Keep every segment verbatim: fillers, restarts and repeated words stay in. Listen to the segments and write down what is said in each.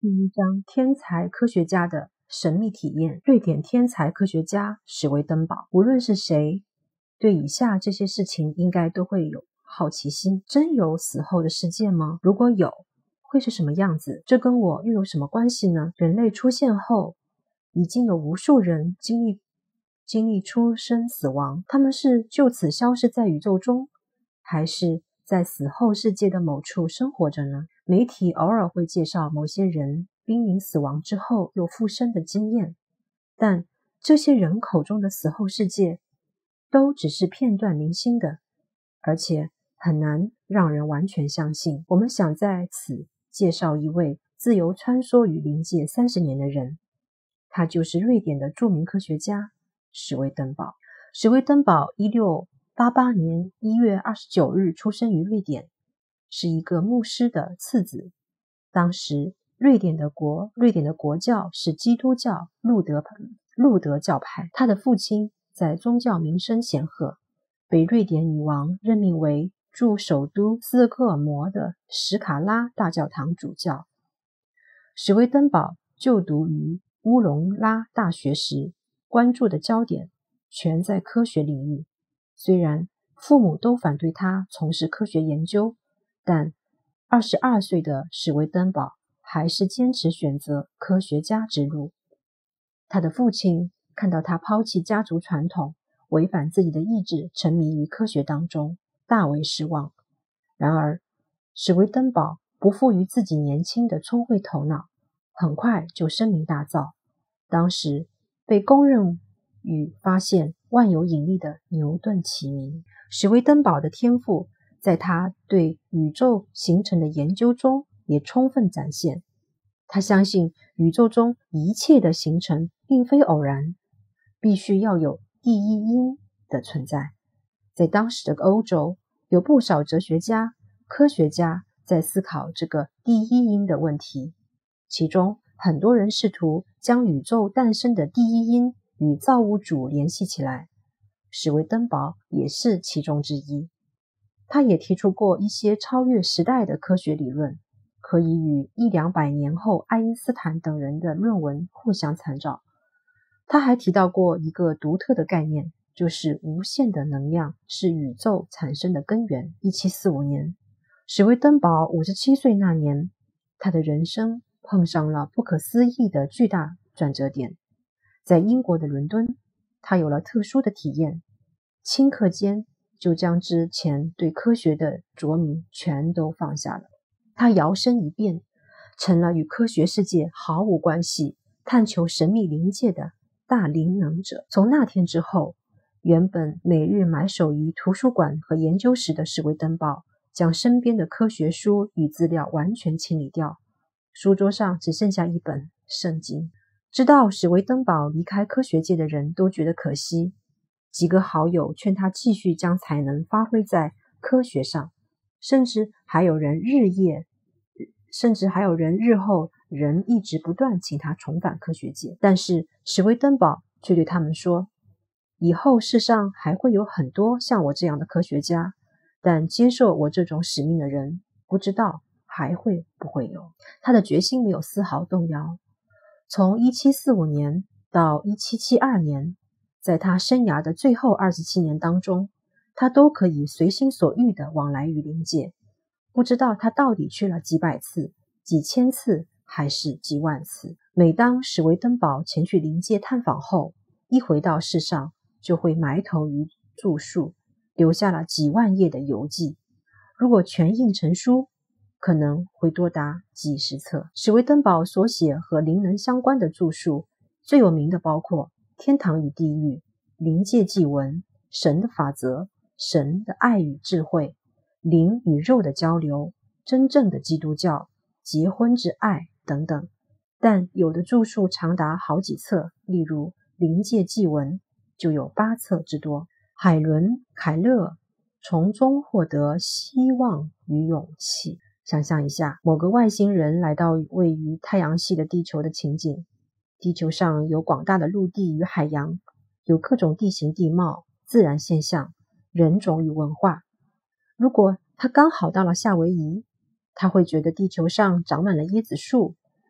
第一章：天才科学家的神秘体验。瑞典天才科学家史维登堡，无论是谁，对以下这些事情应该都会有好奇心。真有死后的世界吗？如果有，会是什么样子？这跟我又有什么关系呢？人类出现后，已经有无数人经历经历出生死亡，他们是就此消失在宇宙中，还是在死后世界的某处生活着呢？媒体偶尔会介绍某些人濒临死亡之后又复生的经验，但这些人口中的死后世界都只是片段零星的，而且很难让人完全相信。我们想在此介绍一位自由穿梭于灵界三十年的人，他就是瑞典的著名科学家史维登堡。史维登堡一六八八年一月二十九日出生于瑞典，是一个牧师的次子。当时瑞典的国瑞典的国教是基督教路德路德教派，他的父亲在宗教名声显赫，被瑞典女王任命为驻首都斯德哥尔摩的史卡拉大教堂主教。史维登堡就读于乌隆拉大学时，关注的焦点全在科学领域。虽然父母都反对他从事科学研究，但二十二岁的史维登堡还是坚持选择科学家之路。他的父亲看到他抛弃家族传统，违反自己的意志，沉迷于科学当中，大为失望。然而，史维登堡不负于自己年轻的聪慧头脑，很快就声名大噪。当时被公认与发现万有引力的牛顿齐名。史维登堡的天赋在他对宇宙形成的研究中也充分展现。他相信宇宙中一切的形成并非偶然，必须要有第一因的存在。在当时的欧洲，有不少哲学家、科学家在思考这个第一因的问题，其中很多人试图将宇宙诞生的第一因与造物主联系起来，史维登堡也是其中之一。他也提出过一些超越时代的科学理论，可以与一两百年后爱因斯坦等人的论文互相参照。他还提到过一个独特的概念，就是无限的能量是宇宙产生的根源。一七四五年，史维登堡五十七岁那年，他的人生碰上了不可思议的巨大转折点。在英国的伦敦，他有了特殊的体验，顷刻间就将之前对科学的着迷全都放下了。他摇身一变，成了与科学世界毫无关系，探求神秘灵界的大灵能者。从那天之后，原本每日埋首于图书馆和研究室的史维登堡，将身边的科学书与资料完全清理掉，书桌上只剩下一本圣经。知道史维登堡离开科学界的人都觉得可惜，几个好友劝他继续将才能发挥在科学上，甚至还有人日夜甚至还有人日后仍一直不断请他重返科学界。但是史维登堡却对他们说，以后世上还会有很多像我这样的科学家，但接受我这种使命的人不知道还会不会有。他的决心没有丝毫动摇。从一七四五年到一七七二年，在他生涯的最后二十七年当中，他都可以随心所欲地往来于灵界。不知道他到底去了几百次、几千次还是几万次。每当史维登堡前去灵界探访后，一回到世上就会埋头于著述，留下了几万页的游记。如果全印成书，可能会多达几十册。史维登堡所写和灵能相关的著述，最有名的包括《天堂与地狱》、《灵界祭文》、《神的法则》、《神的爱与智慧》、《灵与肉的交流》、《真正的基督教》、《结婚之爱》等等。但有的著述长达好几册，例如《灵界祭文》就有八册之多。海伦·凯勒从中获得希望与勇气。想象一下，某个外星人来到位于太阳系的地球的情景。地球上有广大的陆地与海洋，有各种地形地貌、自然现象、人种与文化。如果他刚好到了夏威夷，他会觉得地球上长满了椰子树，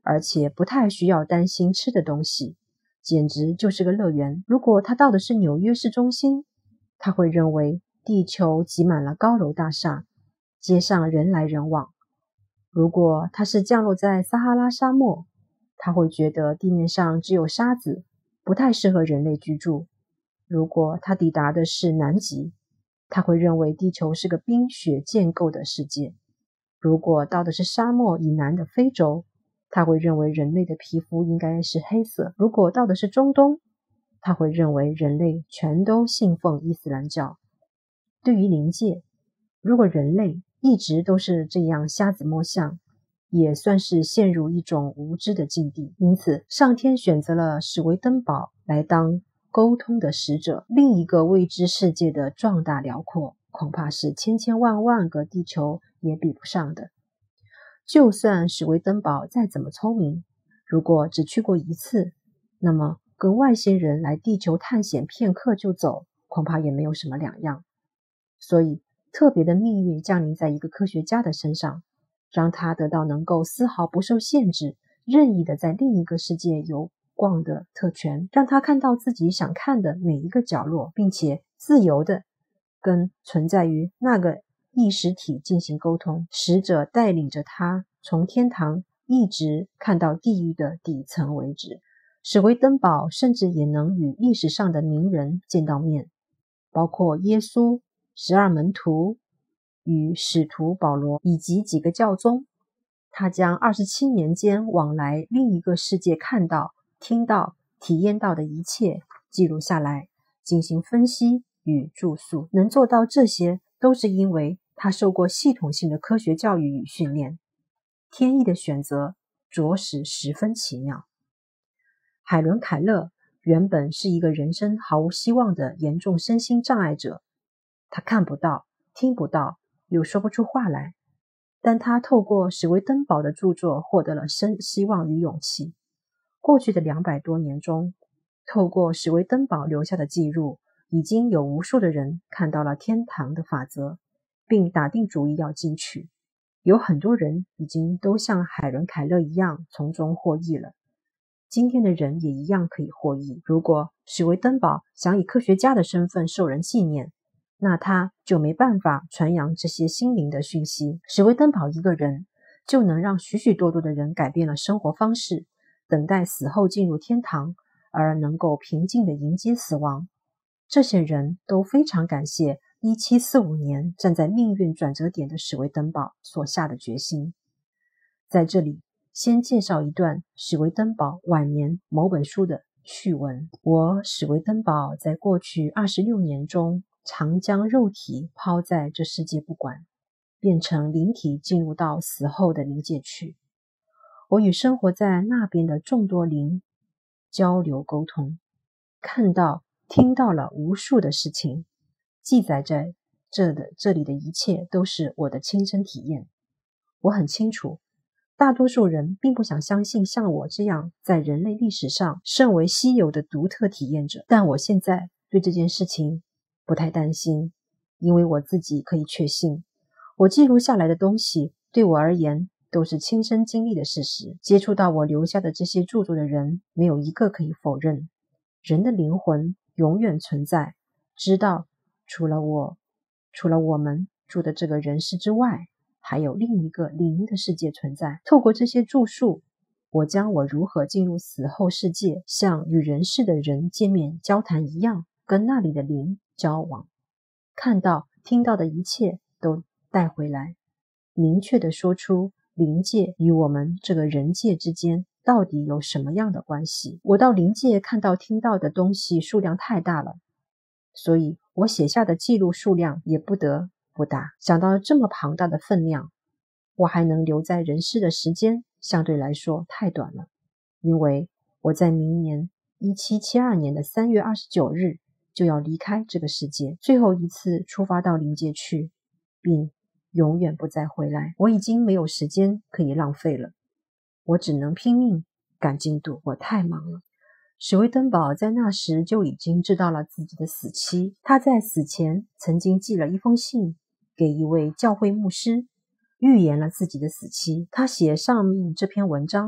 而且不太需要担心吃的东西，简直就是个乐园。如果他到的是纽约市中心，他会认为地球挤满了高楼大厦，街上人来人往。如果他是降落在撒哈拉沙漠，他会觉得地面上只有沙子，不太适合人类居住。如果他抵达的是南极，他会认为地球是个冰雪建构的世界。如果到的是沙漠以南的非洲，他会认为人类的皮肤应该是黑色。如果到的是中东，他会认为人类全都信奉伊斯兰教。对于灵界，如果人类一直都是这样瞎子摸象，也算是陷入一种无知的境地。因此，上天选择了史维登堡来当沟通的使者。另一个未知世界的壮大辽阔，恐怕是千千万万个地球也比不上的。就算史维登堡再怎么聪明，如果只去过一次，那么跟外星人来地球探险片刻就走，恐怕也没有什么两样。所以特别的命运降临在一个科学家的身上，让他得到能够丝毫不受限制，任意的在另一个世界游逛的特权，让他看到自己想看的每一个角落，并且自由的跟存在于那个意识体进行沟通。使者带领着他从天堂一直看到地狱的底层为止。史维登堡甚至也能与历史上的名人见到面，包括耶稣、十二门徒与使徒保罗以及几个教宗。他将二十七年间往来另一个世界看到、听到、体验到的一切记录下来，进行分析与著述。能做到这些，都是因为他受过系统性的科学教育与训练。天意的选择着实十分奇妙。海伦·凯勒原本是一个人生毫无希望的严重身心障碍者，他看不到、听不到，又说不出话来，但他透过史维登堡的著作获得了生希望与勇气。过去的两百多年中，透过史维登堡留下的记录，已经有无数的人看到了天堂的法则，并打定主意要进去。有很多人已经都像海伦·凯勒一样从中获益了。今天的人也一样可以获益。如果史维登堡想以科学家的身份受人纪念，那他就没办法传扬这些心灵的讯息。史维登堡一个人就能让许许多多的人改变了生活方式，等待死后进入天堂，而能够平静地迎接死亡。这些人都非常感谢一七四五年站在命运转折点的史维登堡所下的决心。在这里先介绍一段史维登堡晚年某本书的序文。我史维登堡在过去二十六年中常将肉体抛在这世界不管，变成灵体进入到死后的灵界去。我与生活在那边的众多灵交流沟通，看到听到了无数的事情，记载在这的这里的一切都是我的亲身体验。我很清楚，大多数人并不想相信像我这样在人类历史上甚为稀有的独特体验者，但我现在对这件事情不太担心，因为我自己可以确信，我记录下来的东西对我而言都是亲身经历的事实。接触到我留下的这些著作的人，没有一个可以否认，人的灵魂永远存在，知道除了我，除了我们住的这个人世之外，还有另一个灵的世界存在。透过这些著述，我将我如何进入死后世界，像与人世的人见面交谈一样，跟那里的灵交往，看到听到的一切都带回来，明确地说出灵界与我们这个人界之间到底有什么样的关系。我到灵界看到听到的东西数量太大了，所以我写下的记录数量也不得不大。想到这么庞大的分量，我还能留在人世的时间相对来说太短了，因为我在明年一七七二年的三月二十九日就要离开这个世界，最后一次出发到灵界去，并永远不再回来。我已经没有时间可以浪费了，我只能拼命赶进度，我太忙了。史维登堡在那时就已经知道了自己的死期，他在死前曾经寄了一封信给一位教会牧师，预言了自己的死期。他写上面这篇文章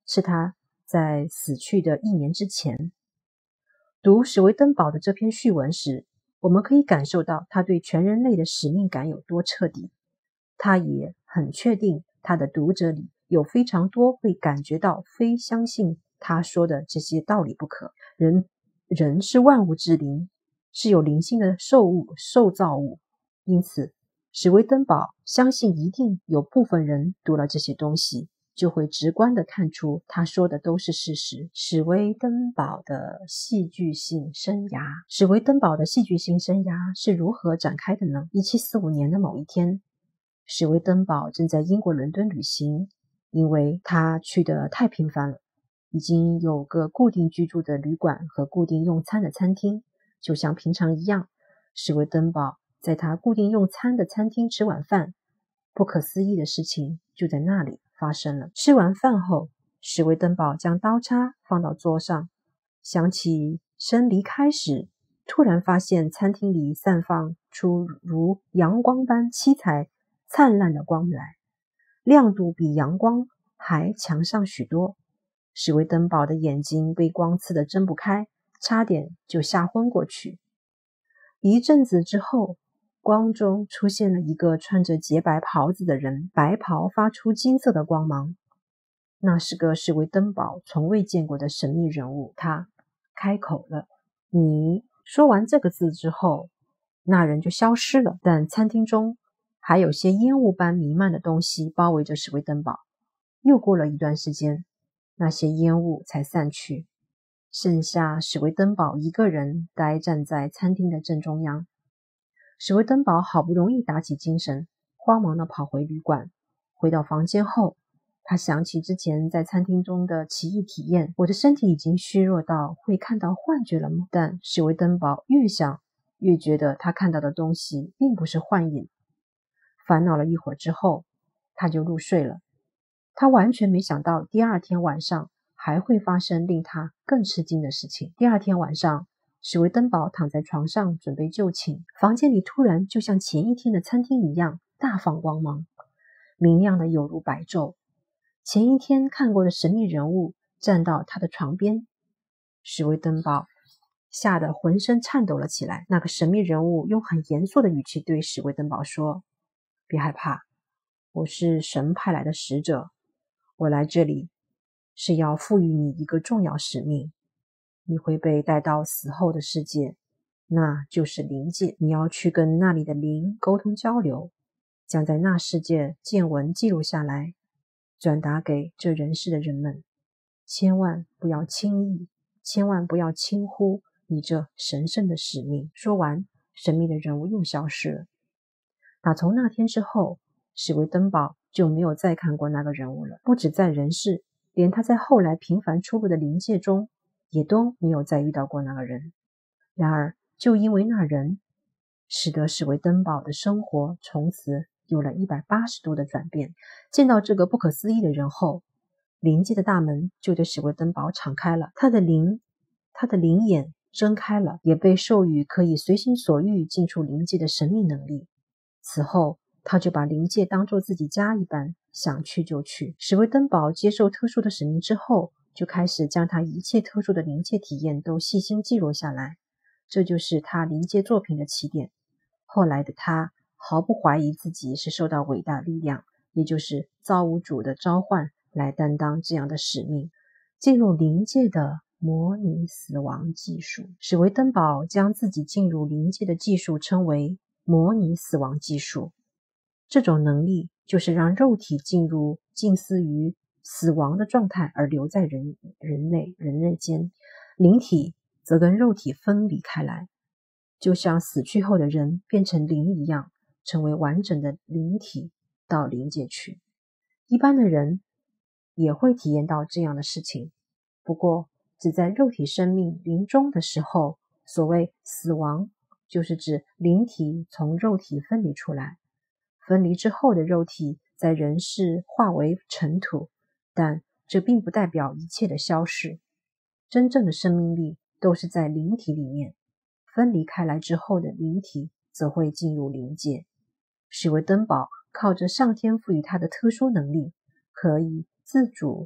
是他在死去的一年之前。读史维登堡的这篇序文时，我们可以感受到他对全人类的使命感有多彻底。他也很确定他的读者里有非常多会感觉到非相信他说的这些道理不可。人人是万物之灵，是有灵性的受物受造物，因此史维登堡相信一定有部分人读了这些东西，就会直观地看出他说的都是事实。史维登堡的戏剧性生涯史维登堡的戏剧性生涯是如何展开的呢？一七四五年的某一天，史维登堡正在英国伦敦旅行，因为他去得太频繁了，已经有个固定居住的旅馆和固定用餐的餐厅，就像平常一样，史维登堡在他固定用餐的餐厅吃晚饭。不可思议的事情就在那里发生了。吃完饭后，史维登堡将刀叉放到桌上，想起身离开时，突然发现餐厅里散放出如阳光般七彩灿烂的光来，亮度比阳光还强上许多。史维登堡的眼睛被光刺得睁不开，差点就吓昏过去。一阵子之后，光中出现了一个穿着洁白袍子的人，白袍发出金色的光芒。那是个史维登堡从未见过的神秘人物。他开口了，你。说完这个字之后，那人就消失了，但餐厅中还有些烟雾般弥漫的东西包围着史维登堡。又过了一段时间，那些烟雾才散去，剩下史维登堡一个人呆站在餐厅的正中央。史维登堡好不容易打起精神，慌忙地跑回旅馆。回到房间后，他想起之前在餐厅中的奇异体验。我的身体已经虚弱到会看到幻觉了吗？但史维登堡越想越觉得他看到的东西并不是幻影。烦恼了一会儿之后，他就入睡了。他完全没想到第二天晚上还会发生令他更吃惊的事情。第二天晚上，史维登堡躺在床上准备就寝，房间里突然就像前一天的餐厅一样大放光芒，明亮的有如白昼。前一天看过的神秘人物站到他的床边，史维登堡吓得浑身颤抖了起来。那个神秘人物用很严肃的语气对史维登堡说，别害怕，我是神派来的使者，我来这里是要赋予你一个重要使命，你会被带到死后的世界，那就是灵界，你要去跟那里的灵沟通交流，将在那世界见闻记录下来，转达给这人世的人们。千万不要轻易，千万不要轻忽你这神圣的使命。说完，神秘的人物又消失了。打从那天之后，史维登堡就没有再看过那个人物了。不止在人世，连他在后来频繁出入的灵界中也都没有再遇到过那个人。然而就因为那人，使得史维登堡的生活从此有了一百八十度的转变。见到这个不可思议的人后，灵界的大门就对史维登堡敞开了，他的灵他的灵眼睁开了，也被授予可以随心所欲进出灵界的神秘能力。此后他就把灵界当作自己家一般，想去就去。史维登堡接受特殊的使命之后，就开始将他一切特殊的灵界体验都细心记录下来，这就是他灵界作品的起点。后来的他毫不怀疑自己是受到伟大力量，也就是造物主的召唤来担当这样的使命。进入灵界的模拟死亡技术，史维登堡将自己进入灵界的技术称为模拟死亡技术。这种能力就是让肉体进入近似于死亡的状态而留在人人类人类间，灵体则跟肉体分离开来，就像死去后的人变成灵一样，成为完整的灵体到灵界去。一般的人也会体验到这样的事情，不过只在肉体生命临终的时候。所谓死亡，就是指灵体从肉体分离出来，分离之后的肉体在人世化为尘土，但这并不代表一切的消逝。真正的生命力都是在灵体里面，分离开来之后的灵体则会进入灵界。史维登堡靠着上天赋予他的特殊能力，可以自主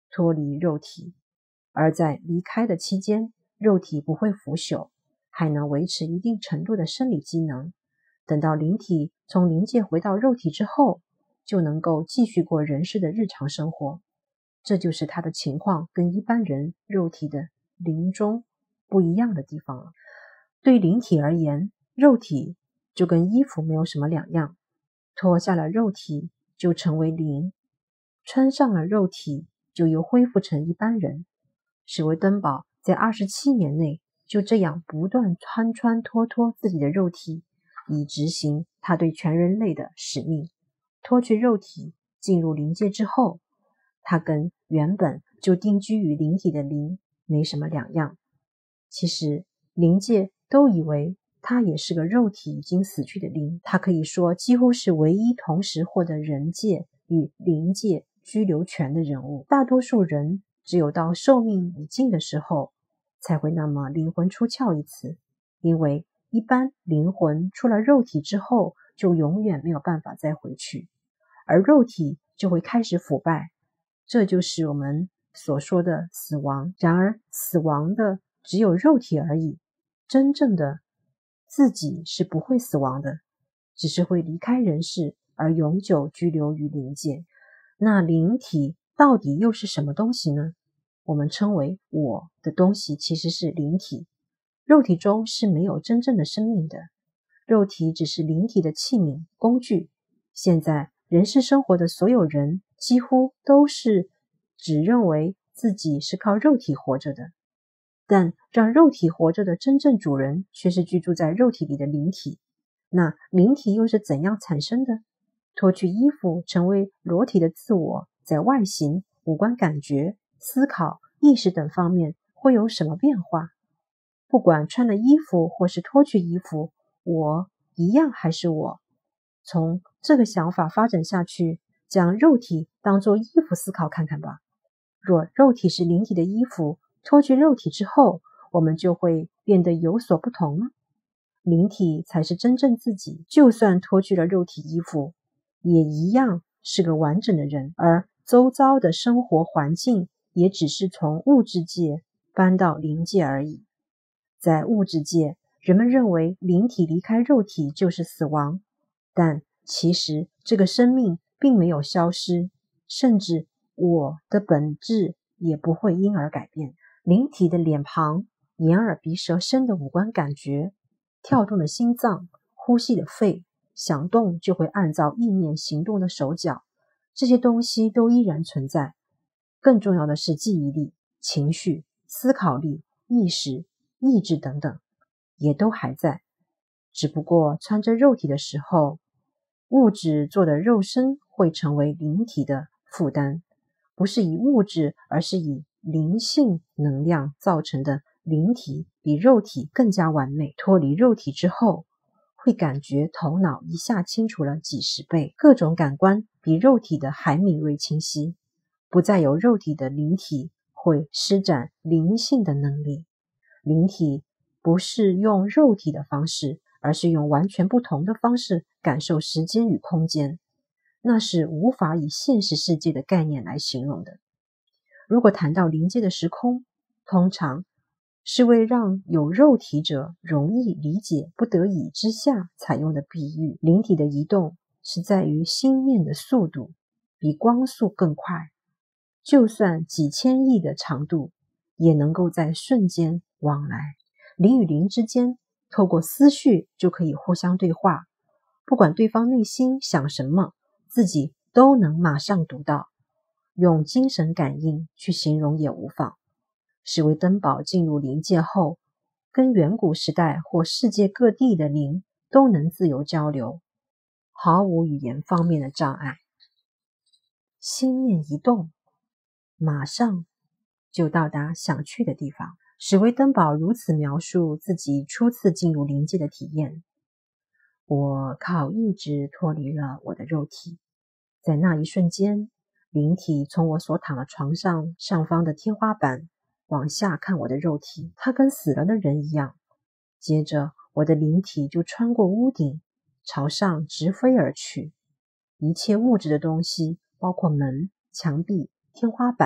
脱离肉体，而在离开的期间，肉体不会腐朽，还能维持一定程度的生理机能。等到灵体从灵界回到肉体之后，就能够继续过人世的日常生活。这就是他的情况跟一般人肉体的临终不一样的地方了。对灵体而言，肉体就跟衣服没有什么两样，脱下了肉体就成为灵，穿上了肉体就又恢复成一般人。史威登堡在二十七年内就这样不断穿穿脱脱自己的肉体，以执行他对全人类的使命。脱去肉体进入灵界之后，他跟原本就定居于灵体的灵没什么两样。其实灵界都以为他也是个肉体已经死去的灵，他可以说几乎是唯一同时获得人界与灵界居留权的人物。大多数人只有到寿命已尽的时候才会那么灵魂出窍一次，因为一般灵魂出了肉体之后就永远没有办法再回去，而肉体就会开始腐败，这就是我们所说的死亡。然而死亡的只有肉体而已，真正的自己是不会死亡的，只是会离开人世而永久居留于灵界。那灵体到底又是什么东西呢？我们称为我的东西其实是灵体。肉体中是没有真正的生命的，肉体只是灵体的器皿工具。现在人世生活的所有人几乎都是只认为自己是靠肉体活着的，但让肉体活着的真正主人却是居住在肉体里的灵体。那灵体又是怎样产生的？脱去衣服成为裸体的自我，在外形、五官感觉、思考、意识等方面会有什么变化？不管穿了衣服或是脱去衣服，我一样还是我。从这个想法发展下去，将肉体当作衣服思考看看吧。若肉体是灵体的衣服，脱去肉体之后，我们就会变得有所不同吗？灵体才是真正自己，就算脱去了肉体衣服，也一样是个完整的人，而周遭的生活环境也只是从物质界搬到灵界而已。在物质界，人们认为灵体离开肉体就是死亡，但其实这个生命并没有消失，甚至我的本质也不会因而改变。灵体的脸庞、眼耳鼻舌身的五官感觉、跳动的心脏、呼吸的肺、想动就会按照意念行动的手脚，这些东西都依然存在。更重要的是记忆力、情绪、思考力、意识、意志等等也都还在，只不过穿着肉体的时候，物质做的肉身会成为灵体的负担，不是以物质，而是以灵性能量造成的灵体比肉体更加完美。脱离肉体之后，会感觉头脑一下清楚了几十倍，各种感官比肉体的还敏锐清晰，不再有肉体的灵体会施展灵性的能力。灵体不是用肉体的方式，而是用完全不同的方式感受时间与空间，那是无法以现实世界的概念来形容的。如果谈到灵界的时空，通常是为让有肉体者容易理解不得已之下采用的比喻。灵体的移动是在于心念的速度，比光速更快，就算几千亿的长度也能够在瞬间往来。灵与灵之间透过思绪就可以互相对话，不管对方内心想什么，自己都能马上读到，用精神感应去形容也无妨。史威登堡进入灵界后，跟远古时代或世界各地的灵都能自由交流，毫无语言方面的障碍。心念一动，马上就到达想去的地方。史威登堡如此描述自己初次进入灵界的体验：我靠意志脱离了我的肉体，在那一瞬间，灵体从我所躺的床上上方的天花板往下看我的肉体，它跟死了的人一样。接着我的灵体就穿过屋顶，朝上直飞而去。一切物质的东西，包括门、墙壁、天花板、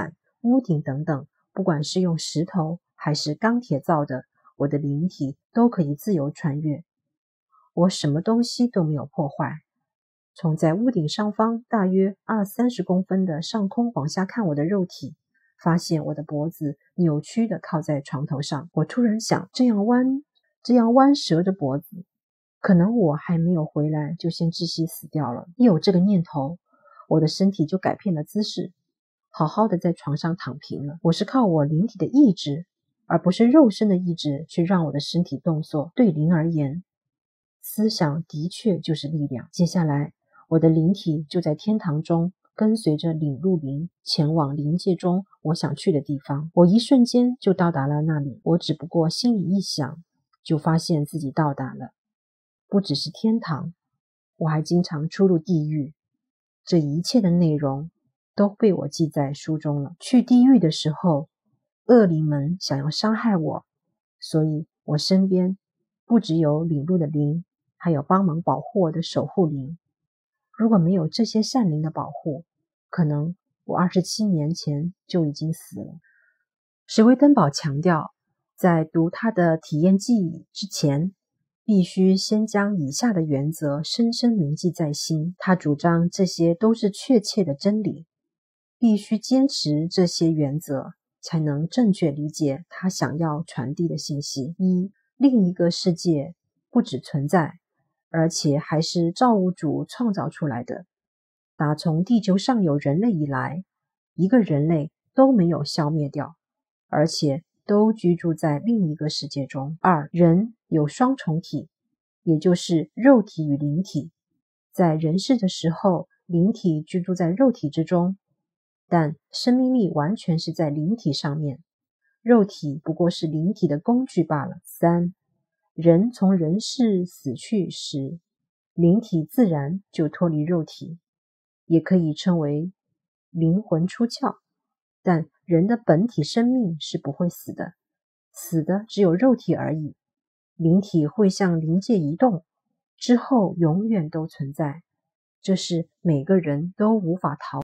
屋顶等等，不管是用石头还是钢铁造的，我的灵体都可以自由穿越。我什么东西都没有破坏。从在屋顶上方大约二三十公分的上空往下看我的肉体，发现我的脖子扭曲地靠在床头上。我突然想，这样弯这样弯折着脖子，可能我还没有回来就先窒息死掉了。一有这个念头，我的身体就改变了姿势，好好的在床上躺平了。我是靠我灵体的意志，而不是肉身的意志去让我的身体动作。对灵而言，思想的确就是力量。接下来我的灵体就在天堂中跟随着领路灵前往灵界中我想去的地方。我一瞬间就到达了那里，我只不过心里一想，就发现自己到达了。不只是天堂，我还经常出入地狱，这一切的内容都被我记在书中了。去地狱的时候，恶灵们想要伤害我，所以我身边不只有领路的灵，还有帮忙保护我的守护灵。如果没有这些善灵的保护，可能我二十七年前就已经死了。史威登堡强调，在读他的体验记忆之前，必须先将以下的原则深深铭记在心。他主张这些都是确切的真理，必须坚持这些原则，才能正确理解他想要传递的信息。一、另一个世界不只存在，而且还是造物主创造出来的。打从地球上有人类以来，一个人类都没有消灭掉，而且都居住在另一个世界中。二、人有双重体，也就是肉体与灵体。在人世的时候，灵体居住在肉体之中，但生命力完全是在灵体上面，肉体不过是灵体的工具罢了。三、人从人世死去时，灵体自然就脱离肉体，也可以称为灵魂出窍。但人的本体生命是不会死的，死的只有肉体而已。灵体会向灵界移动，之后永远都存在，这是每个人都无法逃